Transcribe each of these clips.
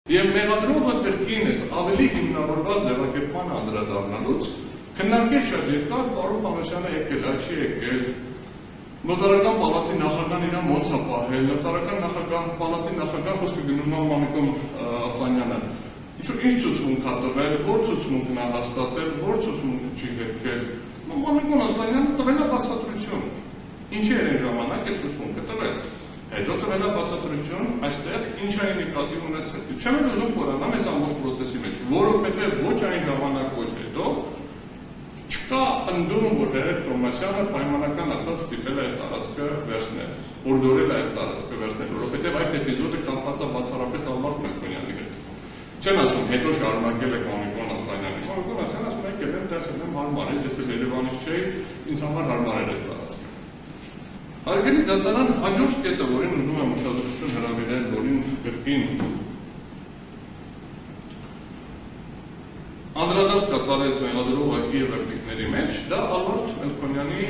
Եվ մեղադրողը կրկինս ավելի հիմնավորված ձևակերպման անդրադառնալուց քննարկել շատ երկար պարոն Պանոսյանը եկել, չի եկել, նոտարական պալատի նախագահան իրան ոնց է պահել, նոտարական պալատի նախագահ խոսքը գնում է Մամիկոն Ասլանյանը, ինչ ցուցմունք է տվել, որ ցուցմունքն է հաստատել, որ ցուցմունքը չի հերքել, Մամիկոն Ասլանյանը տվել է բացատրություն, ինչի էր այն ժամանակ այդ ցուցմունքը տվել, հետո տվել է բացատրություն, այստեղ ինչ այն նկատի ունեցել, չեմ էլ ուզում խորանամ այս ամբողջ պրոցեսի մեջ, որովհետև ոչ այն ժամանակ ոչ հետո չկա ընդդում, որ Հերեկ Թոմասյանը պայմանական ասած ստիպել է այդ տարածքը վերցնել, օրդորել է այս տարածքը վերցնել, որովհետև այս էպիզոդը կապված է բացառապես Ալբարտ Մելքոնյանի հետ։ Չեն ասում, հետո շարունակել է Մամիկոն Ասլանյանը։ Մամիկոն Ասլանյանը ասում է, եկել եմ, տեսել եմ հարմար է, ես էլ Երևանից չէի, ինձ համար հարմար էր այս տարածքը։ Հարգելի դատարան հաջորդ կետը, որին ուզում եմ ուշադրություն հրավիրել, որին կրկին անդրադարձ կատարեց մեղադրողի եւ ռեպլիկների մեջ, դա Ալբարտ Մելքոնյանի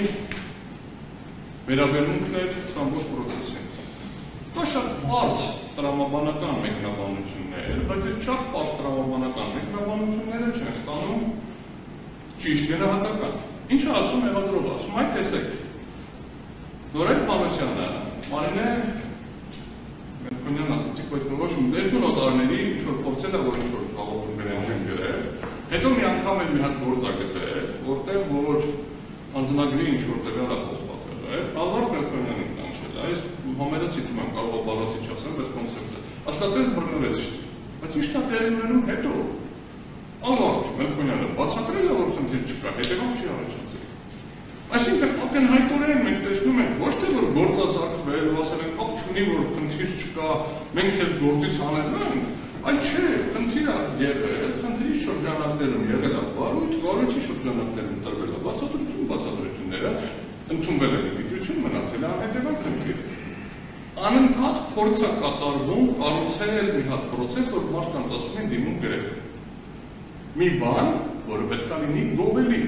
վերաբերմունքն էր ամբողջ պրոցեսին։ Դա շատ պարզ տրամաբանական մեկնաբանություններ, բայց այդ շատ պարզ տրամաբանական մեկնաբանությունները չեն ստանում ճիշտ գնահատական։ Ինչ ասում մեղադրողը, ասում այ տեսեք, Նորայր Պանոսյանը, Մարինե Մելքոնյան ասացիք, բայց ոչ երկու նոտարների ինչ-որ փորձել է, որ ինչ-որ հաղորդումներ են գրել, հետո մի անգամ էլ մի հատ գործ է գտել, որտեղ որ անձնագրի ինչ-որ տվյալ է փոխվածել է, Ալբարտ Մելքոնյանին կանչել է, այս համերը ցիտում եմ, կարող է բառացի չասեմ, բայց կոնցեպտը, ասկատես բռնվեց, բայց ի՞նչն է տեղի ունենում հետո, Ալբարտ Մելքոնյանը բացատրել է, որ խնդիր չկա, հետևանք չի առաջացել։ Այսինքն ակնհայտորեն մենք տեսնում ենք ոչ թե որ գործազրկվել ու ասել են կապ չունի որ խնդիր չկա, մենք քեզ գործից հանելու ենք, այլ չէ, խնդիրը եղել, խնդրի շրջանակներում եղել է վարույթ, վարույթի շրջանակներում տրվել է բացատրությունները, ընդունվել է դիտություն, մնացել է անհետևան խնդիր։ Անընդհատ փորձ է կատարվում կառուցել մի հատ պրոցես, որ մարդկանց ասում են դիմում գրեք։ Մի բան, որը պետք է լինի գովելի։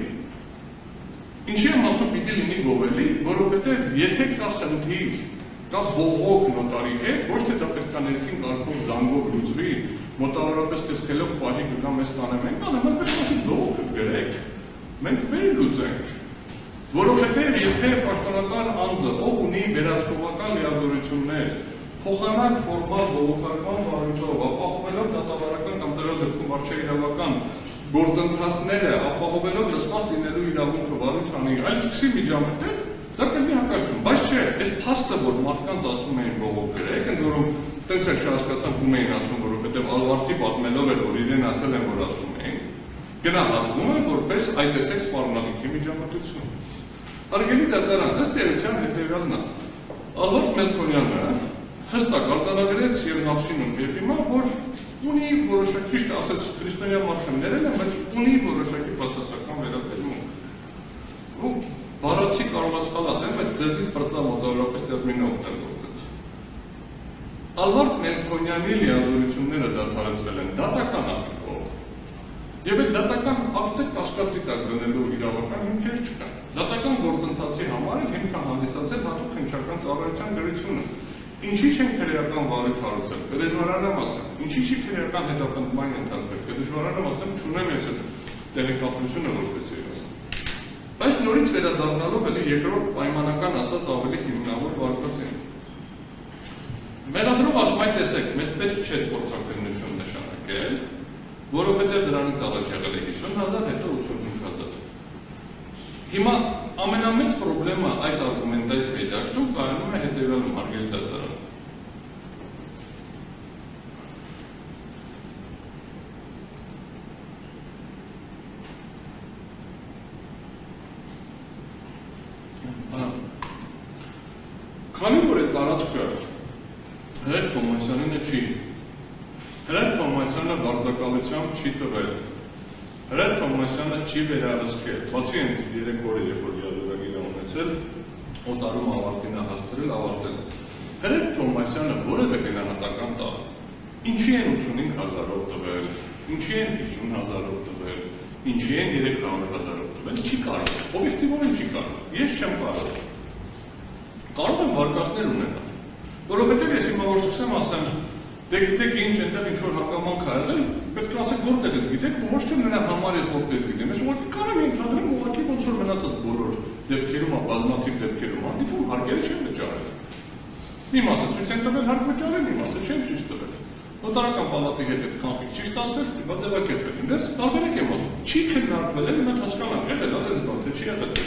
Ինչի եմ ասում պիտի լինի գովելի, որովհետև եթե կա խնդիր, կա ողոք նոտարի հետ, ոչ թե դա պետք է ներքին կարգով զանգով լուծվի, մոտավորապես քեզ պահի կգա մեզ տանեմ ենք, անեմ, պետք է ասի ողոքը գրեք, մենք մեր լուծենք, որովհետև եթե պաշտոնատար անձը, ով ունի վերահսկողական լիազորություններ, փոխանակ ֆորմալ ողոքական վարույթով, ապահովելով դատավարական կամ դրա դեպքում վարչաիրավական գործընթացները ապահովելով լսված լինելու իրավունքը վարույթ անի, այլ սկսի միջամտել, դա կլինի հակասություն, բայց չէ, այս փաստը, որ մարդկանց ասում էին ողոք գրեք, ընդ որում տենց էլ չհասկացանք ում էին ասում, որովհետև Ալբարտի պատմելով էր, որ իրեն ասել են, որ ասում էին, գնահատվում է որպես այ տեսեք սպառնալիքի միջամտություն։ Հարգելի դատարան, ըստ էության հետևյալն է, Ալբարտ Մելքոնյանը հստակ արտանագրեց եւ նախշինում եւ հիմա, որ ունի որոշակի, ճիշտ ասած քրիստոնյա մարդն ներել են, բայց ունի որոշակի բացասական վերաբերմունք։ Ու բառացի կարող է սխալ ասել, բայց ձեզնից բրծա մոտավորապես տերմինը օգտագործեց։ Ալբարտ Մելքոնյանի լիազորությունները դադարեցվել են դատական ակտով, եւ այդ դատական ակտը կասկածի տակ դնելու իրավական հիմքեր չկան։ Դատական գործընթացի համար հիմք է հանդիսացել հատուկ քննչական ծառայության դրությունը։ Ինչի չեն քրեական վարույթ հարուցել, կդժվարանամ ասեմ, ինչի չի քրեական հետապնդման ենթարկվել, կդժվարանամ ասեմ, չունեմ ես այդ տեղեկատվությունը որպես երաս։ Բայց նորից վերադառնալով էլի երկրորդ պայմանական ասած ավելի հիմնավոր վարկածին։ Մեղադրող ասում այ տեսեք, մեզ պետք չէ փորձակնություն նշանակել, որովհետև դրանից առաջ եղել է 50,000, հետո 85,000։ Հիմա ամենամեծ պրոբլեմը այս արգումենտայից հետաքրքրում կայանում է հետևյալում, հարգելի դատարան։ Քանի որ այդ տարածքը Հերեկ Թոմասյանինը չի, Հերեկ Թոմասյանը վարձակալությամբ չի տվել, Հերեկ Թոմասյանը չի վերահսկել, բացի են 3 օրը, երբ որ լիազորագիր ունեցել, օտարում ավարտին հասցրել, ավարտել։ Հերեկ Թոմասյանը որևէ գնահատական տալ, ինչի են 85,000-ով տվել, ինչի են 50,000-ով տվել, ինչի են 300,000-ով տվել, չի կարող, օբյեկտիվորեն չի կարող, ես չեմ կարող։ Կարող եմ վարկածներ ունենալ, որովհետև ես հիմա որ սկսեմ ասեմ, Դե գիտեք ինչ այնտեղ ինչ որ հանգամանք ա եղել, պետք է ասեք որտեղ ես գիտեք, ոչ թե նրա համար ես որտեղ գիտեմ, ես ուղղակի կարող եմ ընդհանրեն ուղղակի ոնց որ մնացած բոլոր դեպքերում, բազմաթիվ դեպքերում հանդիպում հարկերը չեն վճարել։ Մի մասը ցույց են տվել հարկ վճարել, մի մասը չեն ցույց տվել։ Նոտարական պալատի հետ այդ կանխիկ չի ստացվել, ստիպված ձևակերպել։ Ինձ տարբերակ եմ ասում, չի քննարկվել, մենք հասկանանք, այդ էլ այդպես բան, թե չի եղել։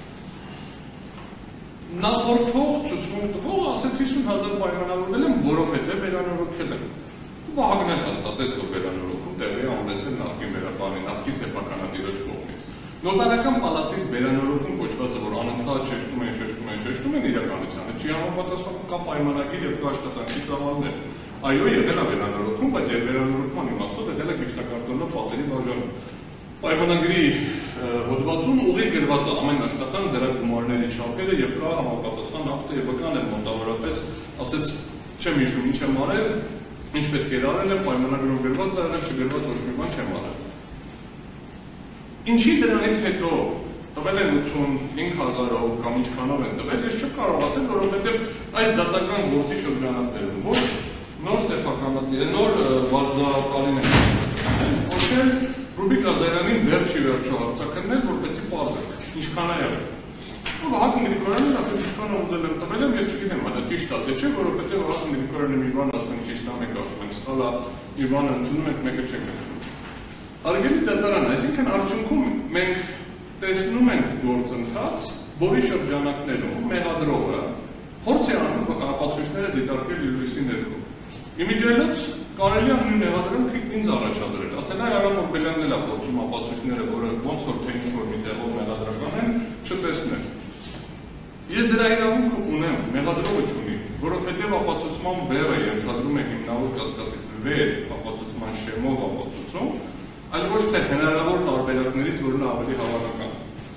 Նախորդող ցուցմունք տվող ասեց 50,000 պայմանավորվել եմ, որովհետև վերանորոգել եմ։ Վահագնն էլ հաստատեց, որ վերանորոգում տեղի է ունեցել նախկին վերապանի, նախկին սեփականատիրոջ կողմից։ Նոտարական պալատի վերանորոգում կոչվածը, որ անընդհատ շեշտում են իրականությանը, չի համապատասխանում կա պայմանագիր եւ կա աշխատանքի ծավալներ։ Այո, եղել է վերանորոգում, բայց եւ վերանորոգման իմաստով եղել է գիպսակարտոնով պատերի բաժանում։ Պայմանագրի հոդվածում ուղիղ գրված է ամեն աշխատանք, դրա գումարների չափերը եւ կա համապատասխան ակտը եւ կան էլ մոտավորապես, ասեց չեմ հիշում ինչ եմ արել, ինչ պետք էր արել եմ, պայմանագրում գրված է, եղել չգրված ոչ մի բան չեմ արել։ Ինչի դրանից հետո տվել են 85,000-ով կամ ինչքանով են տվել, ես չեմ կարող ասել, որովհետեւ այս դատական գործի շրջանակներում ոչ նոր սեփականատիրը, նոր վարձակալին են կոչել Ռուբիկ Ազարյանին վերջի-վերջո հարցաքննել, որպեսզի պարզել, ինչքան է եղել։ Վահագն Գրիգորյանն ասել ինչքան ուզել եմ տվել եմ, ես չգիտեմ, դա ճիշտ է, թե չէ, որովհետեւ Վահագն Գրիգորյանը մի բան ասում է, ճիշտ է, մենք ասում ենք, սխալ է, մի բան ընդունում ենք, մեկը չենք ընդունում։ Հարգելի դատարան, այսինքն արդյունքում մենք տեսնում ենք գործընթաց, որի շրջանակներում մեղադրողը փորձ է անում ապացույցները դիտարկել իր լույսի ներքո։ Իմիջիայլոց կարելի է նույն մեղադրանքը ինձ առաջադրել, ասել է Արամ Օրբելյանն էլ է փորձում ապացույցները, որը ոնց որ թե ինչ-որ մի տեղով մեղադրական են, չտեսնել։ Ես դրա իրավունքը ունեմ, մեղադրողը չունի, որովհետև ապացուցման բեռը ենթադրում է հիմնավոր կասկածից վեր ապացուցման շեմով ապացուցում, այլ ոչ թե հնարավոր տարբերակներից, որն ավելի հավանական։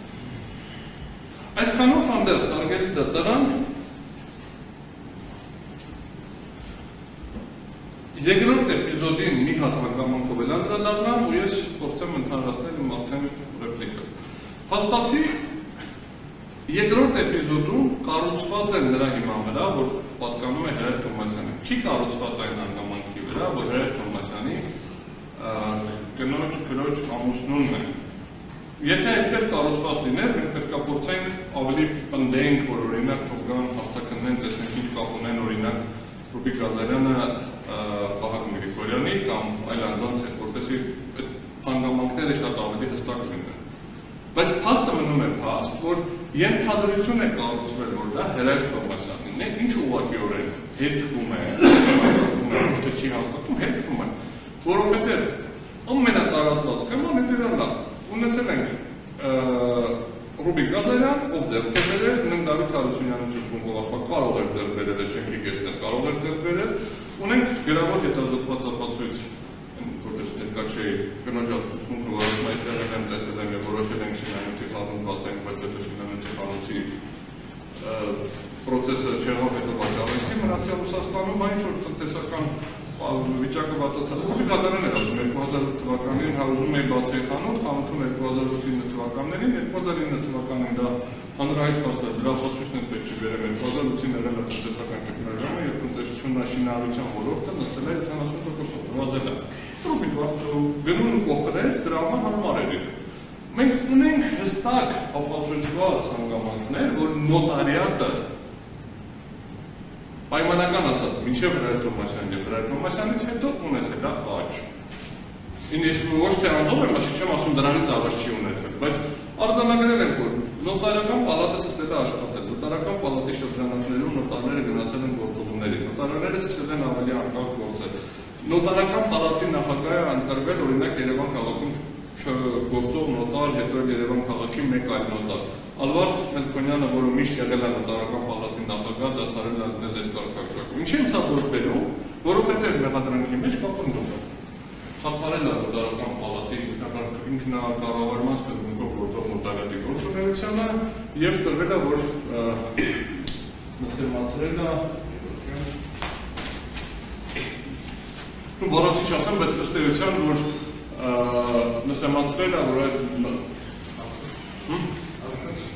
Այսքանով հանդերձ, հարգելի դատարան, երկրորդ էպիզոդին մի հատ հանգամանքով էլ անդրադառնամ ու ես փորձեմ ընդհանրացնել իմ արդեն ռեպլիկը։ Փաստացի երկրորդ էպիզոդում կառուցված է նրա հիման վրա, որ պատկանում է Հրայր Թոմասյանին։ Չի կառուցված այն հանգամանքի վրա, որ Հրայր Թոմասյանի կնոջ ամուսնունն է։ Եթե այդպես կառուցված լիներ, մենք պետք է փորձենք ավելի պնդենք, որ օրինակ թողան հարցաքննեն, տեսնենք ինչ կապ ունեն օրինակ Ռուբիկ Ազարյանը Վահագն Գրիգորյանի կամ այլ անձանց հետ, որպեսզի այդ հանգամանքները շատ ավելի հստակ լինեն։ Բայց փաստը մնում է փաստ, որ ենթադրություն է կառուցվել, որ դա Հրայր Թոմասյանն է, ինչ ուղղակիորեն հետքվում է, ոչ թե չի հաստատում, հետքվում է, որովհետև ամենատարածված սխեման հետևյալն է, ունեցել ենք Ռուբիկ Ազարյան, ով ձեռք է բերել, նույն Դավիթ Հարությունյանը ցուցմունքով ասpa կարող էր ձեռք բերել, չենք իգեստներ կարող էր ձեռք բերել, ունենք գրավոր հետազոտված ապացույց, որպես ներկա չէի կնոջ ցուցմունքը որոշում այս եղել եմ տեսել եմ եւ որոշել ենք շինանյութի խառնում բացենք, բայց հետո շինանյութի խառնոցի պրոցեսը չեղավ հետո վաճառեցի, մնացյալ Ռուսաստանում այն ինչ որ տնտեսական վիճակը վատացել է։ Ռուբիկ Ազարյանն էր ասում 2008 թվականին ուզում էի բացել խանութ, խանութում 2008 թվականներին, 2009 թվականին դա հանրահայտ փաստ էր, դրա ապացույցներ պետք չի բերեմ, 2008-ին եղել է տնտեսական ճգնաժամը եւ տնտեսություննաշինարարության ոլորտը նստել է 70%-ով նվազել է։ Ռուբիկ գնուն փոխրել, դրա համար հարմար էր։ Մենք ունենք հստակ ապացույցված հանգամանքներ, որ նոտարիատը պայմանական ասած, մինչև Հրայր Թոմասյանն եւ Հրայր Թոմասյանից հետո ունեցել է աճ։ Ինձ ոչ թե անձով եմ, ասի չեմ ասում դրանից առաջ չի ունեցել, բայց արձանագրել եմ, որ նոտարական պալատը սկսել է աշխատել, նոտարական պալատի շրջանակներում նոտարները գնացել են գործողումների, նոտարները սկսել են ավելի անկախ գործել։ Նոտարական պալատի նախագահը ընտրվել օրինակ Երևան քաղաքում գործող նոտար, հետո Երևան քաղաքի մեկ այլ նոտար։ Ալվարդ Մելքոնյանը, որը միշտ եղել է նոտարական պալատի նախագահ, դադարել է դնել այդ կարգավիճակում։ Ինչի՞ եմ սա գործելու, որովհետև մեղադրանքի մեջ կա պնդում է։ Խաթարել է նոտարական պալատի ինքնակառավարման սկզբունքով գործող նոտարիատի գործունեությանը եւ տրվել է, որ նսեմացրել է որոնցի չասեմ, բայց ըստ էության, որ նսեմացրել է, որ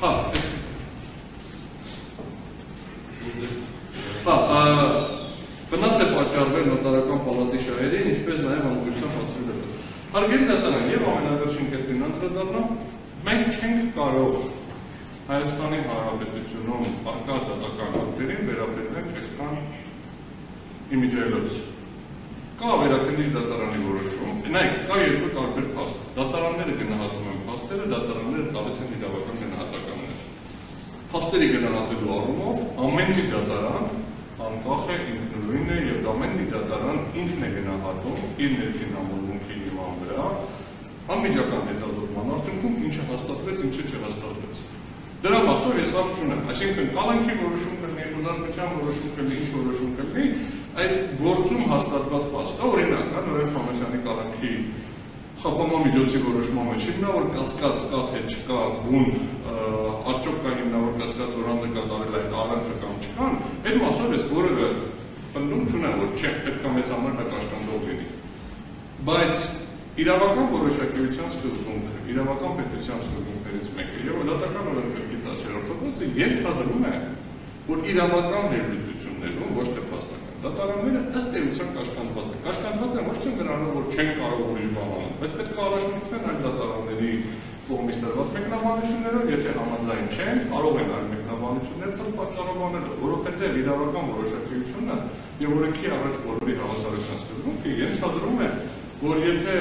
այդ վնաս է պատճառվել նոտարական պալատի շահերին, ինչպես նաև անկույսության հասցրել է։ Հարգելի դատարան, եւ ամենավերջին կետին անդրադառնամ, մենք չենք կարող Հայաստանի Հանրապետությունում առկա դատական ակտերին վերաբերել այսքան իմիջիայլոց։ Կա վերաքննիչ դատարանի որոշում, նայեք, կա երկու տարբեր փաստ։ Դատարանները գնահատում են փաստերը, դատարանները տալիս են իրավական գնահատականներ։ Փաստերի գնահատելու առումով ամեն մի դատարան անկախ է, ինքնուրույն է եւ ամեն մի դատարան ինքն է գնահատում իր ներքին համոզմունքի հիման վրա անմիջական հետազոտման արդյունքում ինչը հաստատվեց, ինչը չհաստատվեց։ Դրա մասով ես հարց չունեմ, այսինքն կալանքի որոշում կլինի, ուզարկության որոշում կլինի, ինչ որոշում կլինի, այդ գործում հաստատված փաստը, օրինակ, Նորեր Փամոսյանի կալանքի խափանման միջոցի որոշման մեջ հիմնավոր կասկած կա թե չկա, բուն արդյոք կա հիմնավոր կասկած, որ անձը կատարել այդ արարքը կամ չկան, այդ մասով ես որևէ պնդում չունեմ, որ չէ, պետք է մեզ համար դա կաշկանդող լինի։ Բայց իրավական որոշակիության սկզբունքը, իրավական պետության սկզբունքներից մեկը եւ դատական օրենքի 10-րդ հոդվածը ենթադրում է, որ իրավական վերլուծություններում ոչ թե փաստական դատարանները ըստ էության կաշկանդված են։ Կաշկանդված են ոչ թե նրանով, որ չեն կարող ուրիշ բան անել, բայց պետք է առաջնորդվեն այլ դատարանների կողմից տրված մեկնաբանություններով, եթե համաձայն չեն, կարող են այլ մեկնաբանություններ տալ պատճառաբանելով, որովհետև իրավական որոշակիությունը եւ օրենքի առաջ բոլորի հավասարության սկզբունքը ենթադրում է, որ եթե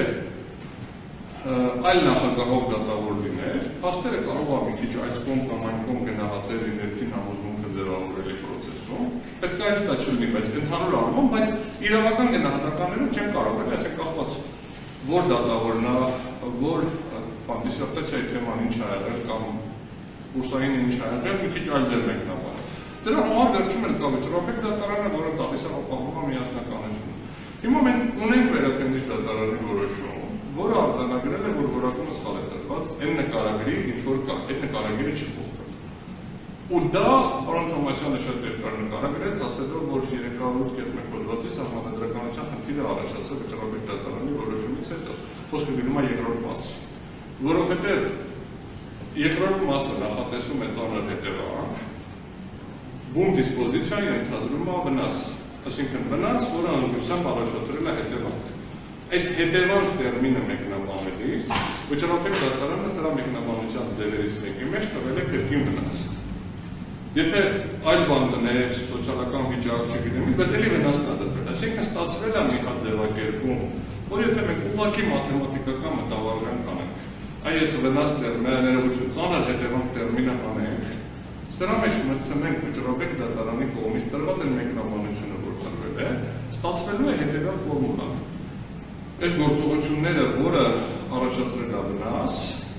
այլ նախագահող դատավոր լիներ, փաստերը կարող է մի քիչ այս կողմ կամ այն կողմ գնահատել իր ներքին համոզմունքը ձևավորելի process-ում, պետք է այլ դա չլինի, բայց ընդհանուր առումով, բայց իրավական գնահատականներով չեն կարող, այսինքն կախված որ դատավորն է, որ դիսերտացիայի թեման ինչ ա եղել կամ կուրսային ինչ ա եղել, մի քիչ այլ ձև մեկնաբանել։ Դրա համար վերջում էլ կա վճռապետ դատարանը, որը տալիս է ապահովում միասնականություն։ Հիմա մենք ունենք վերաքննիչ դատարանի որոշում, որը արձանագրել է, որ որակումը սխալ է տրված, այն նկարագրի ինչ որ կա, այդ նկարագիրը չի փոխվել։ Ու դա պարոն Թոմասյանը շատ երկար նկարագրեց, ասելով, որ 308.1 հոդվածի սահմանադրականության խնդիրը առաջացել վճռապետ դատարանի որոշումից հետո։ Խոսքը գնում է երկրորդ մասի, որովհետև երկրորդ մասը նախատեսում է ծանր հետևանք, բուն դիսպոզիցիա ենթադրում է վնաս, այսինքն վնաս, որը անկյունությամբ առաջացրել է հետևանք։ Այս հետևանք տերմինը մեկնաբանելիս, վճռապետ դատարանը սրա մեկնաբանության դերերից մեկի մեջ տվել է կրկին վնաս։ Եթե այլ բան դներ, սոցիալական վիճակ չգիտեմ, բայց էլի վնասն է դրվել, այսինքն ստացվել է մի հատ ձևակերպում, որ եթե մենք ուղղակի մաթեմատիկական մտավարժանք անենք, այս վնաս ներողություն, ծանր հետևանք տերմինը անենք, սրա մեջ մտցնենք վճռապետ դատարանի կողմից տրված այն մեկնաբանությունը, որ տրվել է, ստացվելու է հետևյալ ֆորմուլան։ Այս գործողությունները, որը առաջացրել է վնաս,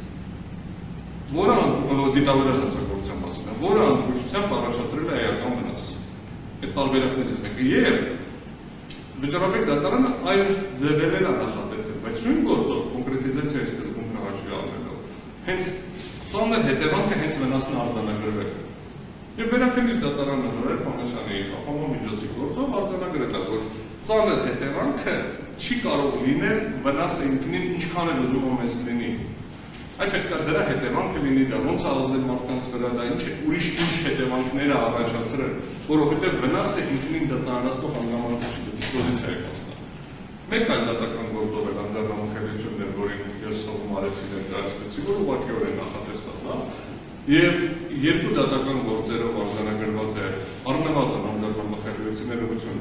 որը դիտավորյալ հանցագործության մասին է, որը անկյունությամբ առաջացրել է էական վնաս։ Այդ տարբերակներից մեկը եւ վճռապետ դատարանը այլ ձևերել է նախատեսել, բայց շուն գործով կոնկրետիզացիայի սկզբունքը հաշվի առնելով, հենց ծանր հետևանքը հենց վնասն արձանագրվել է։ Եվ վերաքննիչ դատարանը Նորեր Փամոսյանի խափանման միջոցի գործով արձանագրել է, որ ծանր հետևանքը չի կարող լինել վնասը ինքնին ինչքան էլ ուզում է մեծ լինի։ Այդ պետք է դրա հետևանքը լինի, դա ոնց է ազդել մարդկանց վրա, դա ուրիշ ինչ հետևանքներ է առաջացրել, որովհետև վնասը ինքնին դատարանացնող հանգամանքների դիսպոզիցիա է կազմել։ Մեկ այլ դատական գործով է անձնամխելիություններ, որին ես հողում արեցի ներկայացրեցի, որ ուղղակիորեն նախատեսված է, եւ երկու դատական գործերով արձանագրված է առնվազն անձնամխելիության ներողություն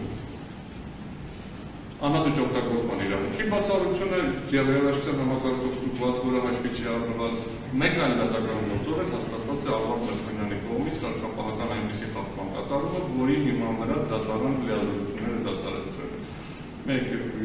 անհատի օգտագործման իրավունքի բացառությունը, եղերաշտության համակարգով ստուգված, որը հաշվի չի առնված, մեկ այլ դատական գործով է հաստատված է Ալվարդ Մրցանյանի կողմից կարգապահական այնպիսի խախտման կատարումը, որի հիման վրա դատարան լիազորությունները դադարեցրել են։ 1,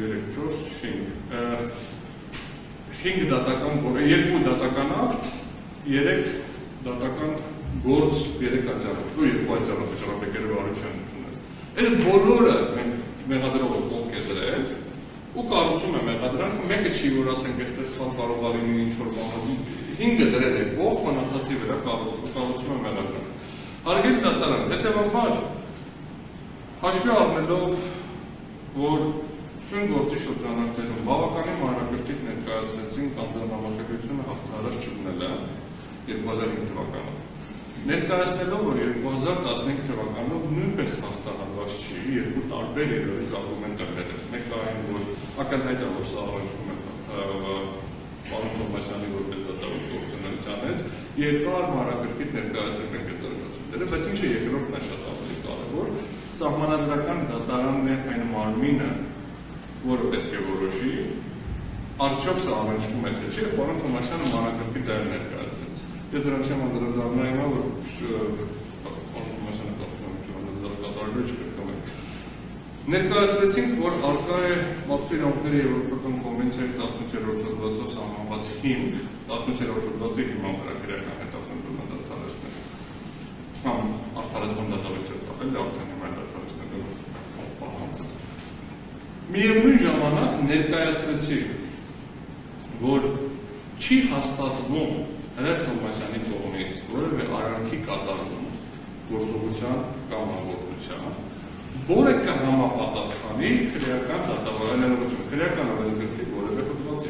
2, 3, 4, 5 դատական գործ, 2 դատական ակտ, 3 դատական գործ, 3 աջառոտ, 2 աջառոտ վճռապետների վարչություններ։ Այս բոլորը մենք մեղադրողը կողք է դրել ու կառուցում է մեղադրանքը, մեկը չի, որ ասենք այստեղ սխալ կարող է լինի ինչ-որ բան, 5-ը դրել է կողք, մնացածի վրա կառուցում է մեղադրանքը։ Հարգելի դատարան, հետևաբար հաշվի առնելով, որ շուն գործի շրջանակներում բավականին մանրակրկիտ ներկայացրեցին անձնամխելիությունը հաղթահարած չլինելը 2005 թվականով։ Ներկայացնելով, որ 2015 թվականով նույնպես հաղթահարված չի երկու տարբեր իրավից արգումենտներ։ Մեկը այն, որ ակնհայտ է, որ սա առնչվում է պարոն Թովմասյանի որպես դատավոր գործունեության հետ, երկար մանրակրկիտ ներկայացել ենք այդ օրենսությունները, բայց ինչ է երկրորդն է շատ ավելի կարևոր, սահմանադրական դատարանն է այն մարմինը, որը պետք է որոշի, արդյոք սա առնչվում է թե չէ, պարոն Թովմասյանը մանրակրկիտ դա ներկայացրեց։ Ես դրան չեմ անդրադառնալ հիմա, որ պարոն Թովմասյանը կատարելու չկրկնում է։ Ներկայացրեցինք, որ առկա է մարդու իրավունքների եվրոպական կոնվենցիայի 18-րդ հոդվածով սահմանված հիմք, 18-րդ հոդվածի հիման վրա քրեական հետապնդումը դադարեցնել։ Կամ արդարացման դատավճիռ տապել, արդեն հիմա դադարեցնելու պահանջը։ Միևնույն ժամանակ ներկայացրեցի, որ չի հաստատվում Հրեշ Թովմասյանի կողմից որևէ արանքի կատարում գործողության կամ անգործության, որը կհամապատասխանի քրեական դատավարության, քրեական օրենսգրքի որևէ հոդվածի,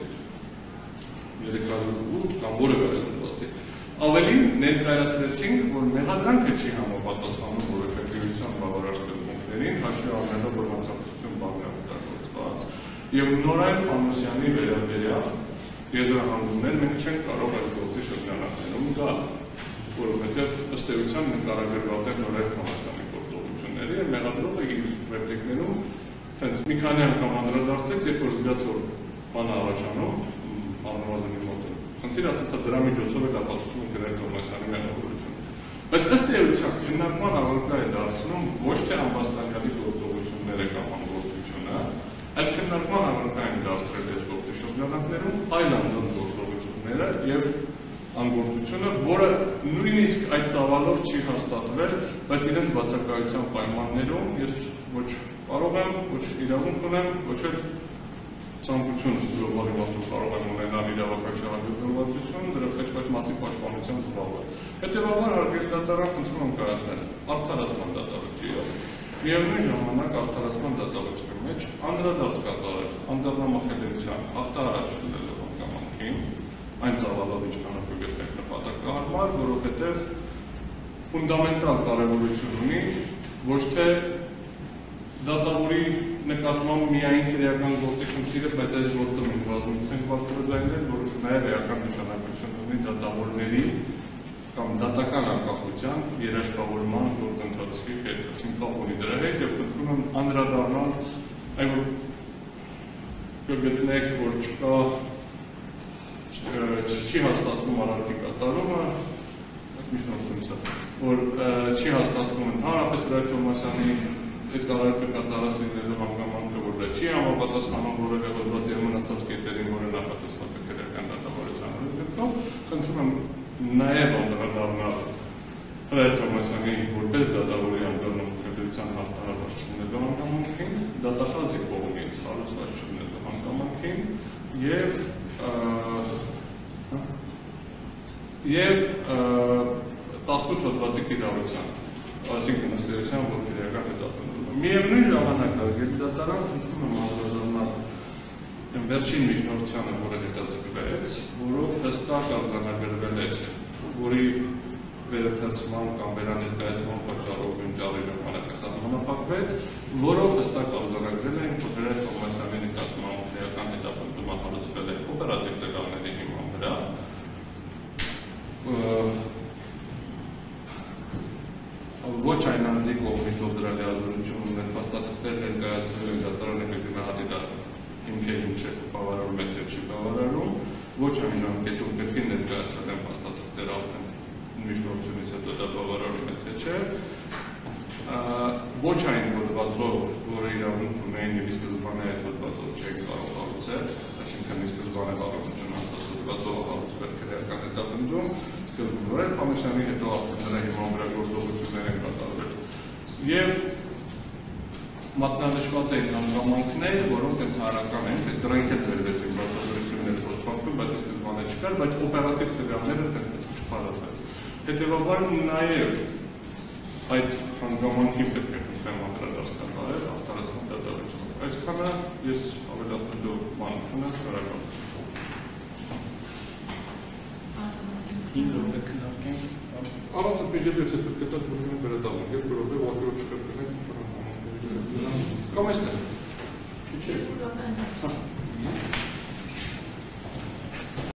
308 կամ որևէ հոդվածի։ Ավելին ներկայացրեցինք, որ մեղադրանքը չի համապատասխանում որոշակիության բավարար սկզբունքներին, հաշվի առնելով, որ հանցագործություն բաղ է օգտագործված, եւ նորայլ Փանոսյանի վերաբերյալ եզրահանգումներ մենք չենք կարող այդ գործի շրջանակներում գալ, որովհետև ըստ էության նկարագրված են նորայլ Փանոսյանի գործողությունները եւ մեղադրողը իր ռեպլիկներում հենց մի քանի անգամ անդրադարձեց, երբ որ զգաց, որ բան առաջանում, առնվազն իր մոտ խնդիր ասացա դրա միջոցով էլ ապացուցում գրել Թովմասյանի մեղավորությունը։ Բայց ըստ էության քննարկման առարկա է դարձնում ոչ թե ամբաստանյալի գործողությունները կամ անգործությունը, այլ քննարկման առարկա են դարձրել այս գործի շրջանակներում այլ անձանց գործողությունները եւ անգործությունը, որը նույնիսկ այդ ծավալով չի հաստատվել, բայց իրենց բացակայության պայմաններում ես ոչ կարող եմ, ոչ իրավունք ունեմ, ոչ էլ ցանկություն գլոբալ իմաստով կարող եմ ունենալ իրավական դրա պետք է մասի պաշտպանության զբաղվել։ Հետևաբար հարգելի դատարան խնդրում եմ կայացնել արդարացման դատավճիռ, միևնույն ժամանակ արդարացման դատավճիռի մեջ անդրադարձ կատարել անձեռնամխելիության հաղթահարած չլինելու հանգամանքին, այն ծավալով ինչքան գտնեք նպատակահարմար, որովհետև ֆունդամենտալ կարևորություն ունի ոչ թե դատավորի նկատմամբ միայն քրեական գործի խնդիրը, բայց այս գործը մենք բազմիցս ենք բարձրաձայնել, որ նաև էական նշանակություն ունի դատավորների կամ դատական անկախության երաշխավորման գործընթացի հետ, կապ ունի դրա հետ եւ խնդրում եմ անդրադառնալ այն որ կգտնեք, որ չի հաստատվում արարքի կատարումը, որ չի հաստատվում ընդհանրապես Հրեշ Թովմասյանի այդ արարքը կատարած լինելու հանգամանքը, որ դա չի համապատասխանում որևէ հոդվածի եւ մնացած կետերին, որը նախատեսված է քրեական դատավարության օրենսգրքում, խնդրում եմ նաեւ անդրադառնալ Հրեշ Թովմասյանի որպես դատավորի անձեռնամխելիության հաղթահարված չլինելու հանգամանքին, դատախազի կողմից հարուցված չլինելու հանգամանքին եւ 18 հոդվածի կիրառության, այսինքն ըստ էության, որ քրեական հետապնդում է։ Միևնույն ժամանակ հարգելի դատարան խնդրում եմ անդրադառնալ վերջին միջնորդությանը, որը հետաձգվեց, որով հստակ արձանագրվել էր, որի վերընթերցման կամ վերաներկայացման պատճառով ընջալի ժամանակը սահմանափակվեց, որով հստակ արձանագրել են, որ Հրեշ Թովմասյանի նկատմամբ քրեական հետապնդումը հարուցվել է օպերատիվ տվյալների հիման վրա, ոչ այն անձի կողմից, ով դրա լիազորություն ուներ, փաստաթղթեր ներկայացրել են դատարանը կգնահատի դա հիմքերին չէ բավարարում է թե չի բավարարում, ոչ այն ժամկետում պետք է ներկայացրել են փաստաթղթեր արդեն միջնորդությունից հետո դա բավարարում է թե չէ, ոչ այն հոդվածով, որը իրավունք ունեն եւ ի սկզբանե այդ հոդվածով չէին կարող հարուցել, այսինքն ի սկզբանե բավարարություն անցած հոդվածով հարուցվել քրեական հետապնդում, Նորայլ Փանոսյանի հետո արդեն նրա հիման վրա գործողություններ են կատարվել եւ մատնանշված էին հանգամանքներ, որոնք ընդհանրական են, դրանք էլ վերվեցին բացատրություններ փոստֆակտում, բայց ի սկզբանե չկար, բայց օպերատիվ տվյալները դեռ չփարատվեց։ Հետևաբար նաև այդ հանգամանքին պետք է խնդրեմ անդրադարձ կատարել արդարացման դատավճիռով։ Այսքանը ես ավելացնելու բան չունեմ, շնորհակալություն։ 5 րոպե քննարկենք Առանց պիջեպ եթե թուրքետակ բուժում վերադառնում, երբ որովհետև ակրով չկրտվենք ինչ-որ հանգամանքների կամ այստեղ։ Չէ՞։